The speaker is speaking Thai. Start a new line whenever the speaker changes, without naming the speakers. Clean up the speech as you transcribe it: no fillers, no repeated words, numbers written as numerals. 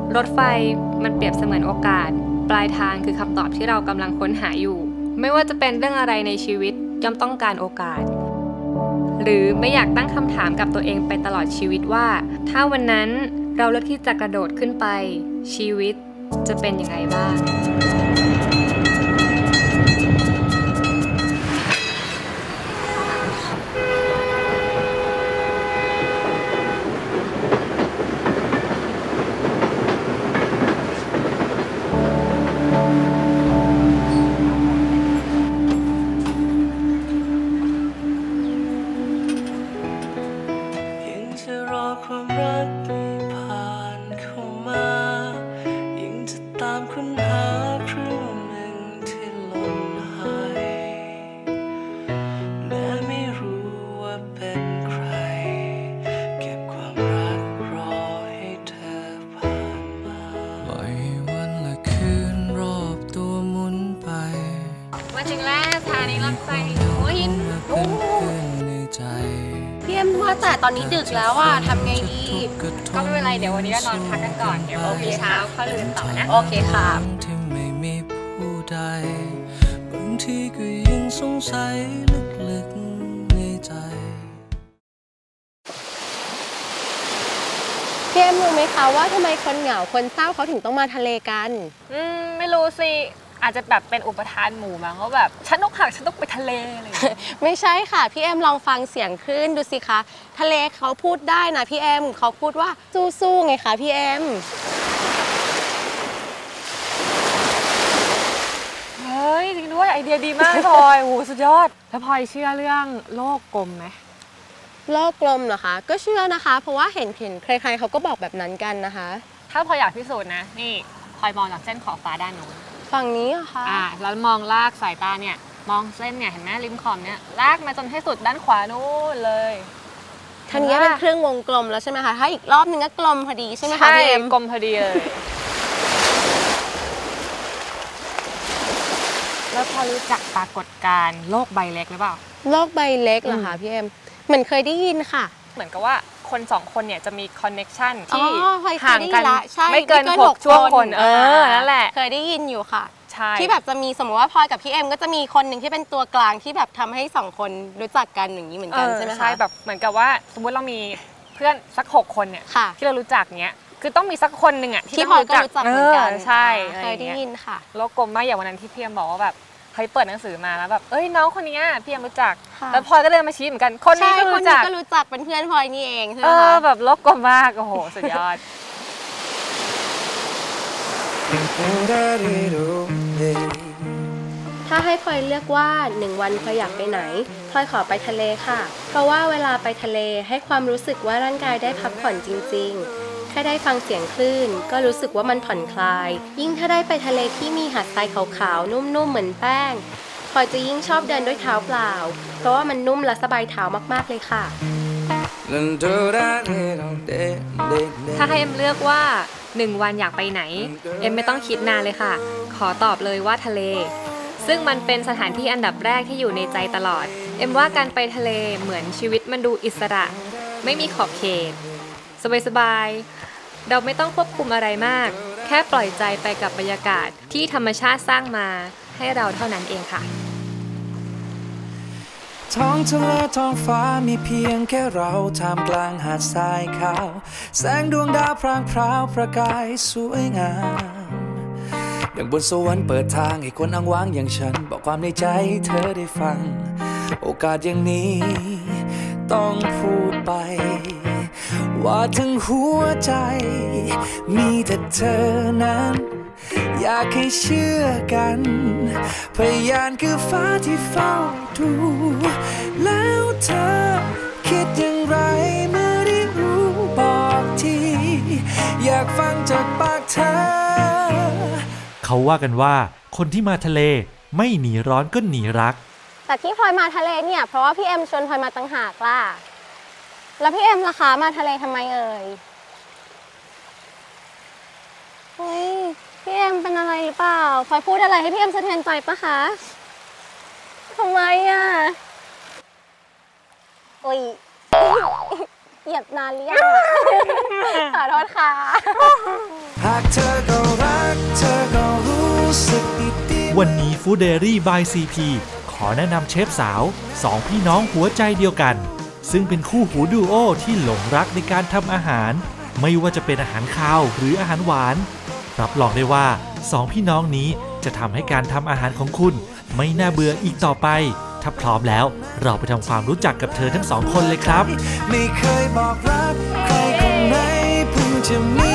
รถไฟมันเปรียบเสมือนโอกาสปลายทางคือคำตอบที่เรากำลังค้นหาอยู่ไม่ว่าจะเป็นเรื่องอะไรในชีวิตย่อมต้องการโอกาสหรือไม่อยากตั้งคำถามกับตัวเองไปตลอดชีวิตว่าถ้าวันนั้นเราเลือกที่จะกระโดดขึ้นไปชีวิตจะเป็นยังไงบ้าง
ความรักผ่านเข้ามายิ่งจะตามค้นหาครึ่งหนึ่งที่หล่นหายแม้ไม่รู้ว่าเป็นใครเก็บความรักรอให้เธอผ่านมาปล่อยวันละคืนรอบตัวหมุนไป
มาถึงแล้วสถานีรถไฟหัวหิน
พี่เอ็มว่าแต่ตอนนี้ดึกแล้วอ่ะทำไงดี
ก็ไม่เป็นไรเดี๋ยววันนี้ก็นอนพักกันก่อนเดี๋ยวโอเคเช้าเข้าเรือนต่อนะ
โอเคค่ะ
ที่ไม่มีผู้ใดบางทีก็ยังสงสัยลึกๆในใจ
พี่เอ็มรู้ไหมคะว่าทำไมคนเหงาคนเศร้าเขาถึงต้องมาทะเลกัน
ไม่รู้สิอาจจะแบบเป็นอุปทานหมู่มั้งว่าแบบฉันต้องหักฉันต้องไปทะเลอะไร
ไม่ใช่ค่ะพี่เอ็มลองฟังเสียงคลื่นดูสิคะทะเลเขาพูดได้นะพี่เอ็มเขาพูดว่าสู้ๆไงคะพี่เอ็ม
เฮ้ยจริงด้วยไอเดียดีมากพลอยโอ้สุดยอดแล้วพลอยเชื่อเรื่องโลกกลมไหม
โลกกลมเหรอคะก็เชื่อนะคะเพราะว่าเห็นใครๆเขาก็บอกแบบนั้นกันนะคะ
ถ้าพลอยอยากพิสูจน์นะนี่พลอยมองจากเส้นขอบฟ้าด้านโน้น
ฝั่งนี้เหรอคะ
แล้วมองลากสายตาเนี่ยมองเส้นเนี่ยเห็นไหมริมขอบเนี่ยลากมาจนให้สุดด้านขวานู้นเลย
ท่านี้เป็นเครื่องวงกลมแล้วใช่ไหมคะถ้าอีกรอบนึงก็กลมพอดีใช่ไหมคะพี่เอ็ม
กลมพอดีเลยแล้วพอรู้จักปรากฏการณ์โลกใบเล็กหรือเปล่า
โลกใบเล็กเหรอคะพี่เอ็มเหมือนเคยได้ยินค่ะ
เหมือนกับว่าคนสองคนเนี่ยจะมีคอนเน็กชันที่ห่างกัน
ไม่
เกิน6ช่วงคนนั่นแหละ
เคยได้ยินอยู่ค่ะ
ใช่
ที่แบบจะมีสมมติว่าพลอยกับพี่เอ็มก็จะมีคนหนึ่งที่เป็นตัวกลางที่แบบทำให้2คนรู้จักกันอย่างนี้เหมือนกันใช่ไหมคะ
ใช่แบบเหมือนกับว่าสมมติเรามีเพื่อนสัก6คนเนี่ยที่เรารู้จักเนี้ยคือต้องมีสักคนหนึ่งอ่ะ
ที่พลอยก็รู้จักเหมือนกัน
ใช่
เคยได้ยินค่ะ
โลกกลมมากอย่างวันนั้นที่พี่เอ็มบอกว่าแบบเฮ้ยเปิดหนังสือมาแล้วแบบเอ้ยน้องคนนี้พี่เอ็มรู้จักแล้วพลอยก็เดินมาชี้เหมือนกันคนนี้ก็รู้
จักเป็นเพื่อนพลอยนี่เองใช่ไหมคะ
แบบโลกกลมมากโอ้โหสุดยอด
ถ้าให้พลอยเลือกว่า1 วันพลอยอยากไปไหนพลอยขอไปทะเลค่ะเพราะว่าเวลาไปทะเลให้ความรู้สึกว่าร่างกายได้พักผ่อนจริงๆแค่ได้ฟังเสียงคลื่นก็รู้สึกว่ามันผ่อนคลายยิ่งถ้าได้ไปทะเลที่มีหาดทรายขาวๆนุ่มๆเหมือนแป้งพลอยจะยิ่งชอบเดินด้วยเท้าเปล่าเพราะว่ามันนุ่มและสบายเท้ามากๆเลยค่ะ
ถ้าให้เอ็มเลือกว่า1 วันอยากไปไหนเอ็มไม่ต้องคิดนานเลยค่ะขอตอบเลยว่าทะเลซึ่งมันเป็นสถานที่อันดับแรกที่อยู่ในใจตลอดเอ็มว่าการไปทะเลเหมือนชีวิตมันดูอิสระไม่มีขอบเขตสบายๆเราไม่ต้องควบคุมอะไรมากแค่ปล่อยใจไปกับบรรยากาศที่ธรรมชาติสร้างมาให้เราเท่านั้นเองค่ะ
ท้องทะเลท้องฟ้ามีเพียงแค่เราท่ามกลางหาดทรายขาวแสงดวงดาวพร่างพราวประกายสวยงามอย่างบนสวรรค์เปิดทางให้คนอ้างว้างอย่างฉันบอกความในใจเธอได้ฟังโอกาสอย่างนี้ต้องพูดไปว่าทั้งหัวใจมีแต่เธอนั้นอยากให้เชื่อกันพยานคือฟ้าที่เฝ้าดูแล้วเธอคิดอย่างไรเมื่อได้รู้บอกทีอยากฟังจากปากเธอ
เขาว่ากันว่าคนที่มาทะเลไม่หนีร้อนก็หนีรัก
แต่ที่พลอยมาทะเลเนี่ยเพราะว่าพี่เอ็มชวนพลอยมาต่างหากล่ะแล้วพี่เอ็มล่ะคะมาทะเลทำไมเอ่ยเฮ้ยพี่เอ็มเป็นอะไรหรือเปล่าพลอยพูดอะไรให้พี่เอ็มสะเทือนใจปะคะทำไมอ่ะโอ้ยเหยียบนานหรือยังขอโทษค่ะ
หากเธอก็รักเธอก็รู้สึกดีๆ
วันนี้ Food Diary by CP ขอแนะนำเชฟสาวสองพี่น้องหัวใจเดียวกันซึ่งเป็นคู่หูดูโอที่หลงรักในการทำอาหารไม่ว่าจะเป็นอาหารคาวหรืออาหารหวานรับรองได้ว่าสองพี่น้องนี้จะทำให้การทำอาหารของคุณไม่น่าเบื่ออีกต่อไปถ้าพร้อมแล้วเราไปทำความรู้จักกับเธอทั้งสองคนเลยครับ
ไม่เคยบอกรักใครคนไหนเพิ่งจะมี